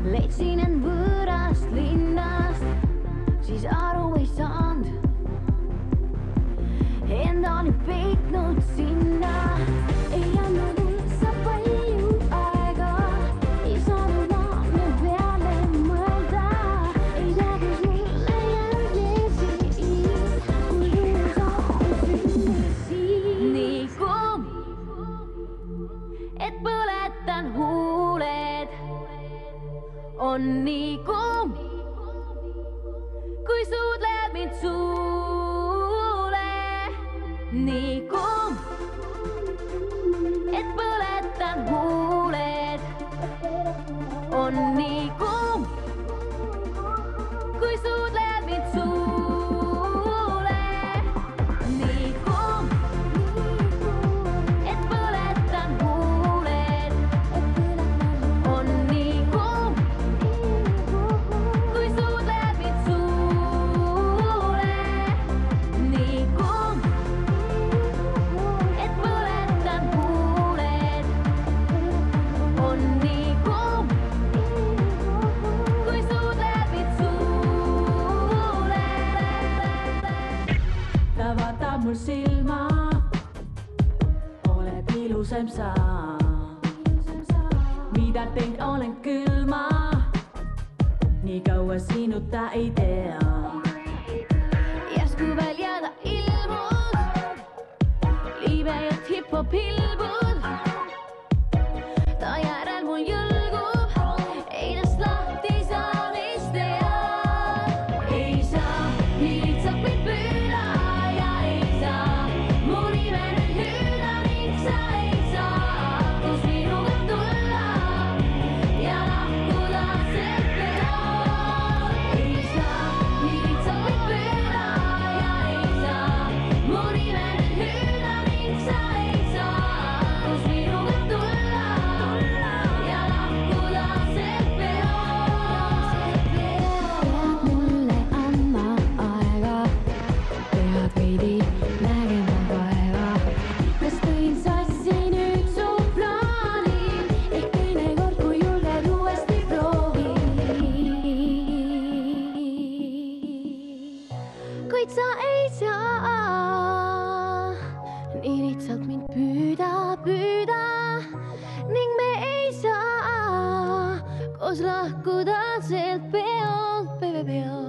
Leidsin end võõrast linnast, siis aru ei saanud. Enda oli peitnud sinna, ei andnud üldse palju aega. Ei saanud naame peale mõelda, ei tea, kus mulle järglesi, kui sünnisi. Nii kuum, et põletan huuled, on nii kuum, kui suudled mind suule. Nii kuum, et põletan huuled, on nii kuum, kui suudled mind suule. Nii kuum, et põletan huuled, on nii kuum, kui suudled mind suule. Nii kuum, et põletan huuled, on nii kuum, kui suudled mind suule. Ta vaatab mul silma, oled ilusam sa. Mida teinud olen külma, nii kaua sinuta ei tea. Järsku väljada ilmus, liivejad hip-hop hilbud. Ta järel mul jõlgub, einast lahti saamist tea. Ei saa nii lihtsalt mind püüda ja ei saa mu nime nüüd hüüda ning sa ei saa koos minuga tulla ja lahkuda sealt pealt. Ei saa nii lihtsalt mind püüda ja ei saa mu nime nüüd hüüda ning sa ei saa koos minuga tulla ja lahkuda sealt pealt. Pead mulle andma aega, pead veidi nägema vaeva. Kas tõin sassi nüüd su plaani, ehk teinekord, kui julged uuesti proovi. Kuid sa ei saa nii lihtsalt mind püüda ning me ei saa koos lahkuda sealt pealt.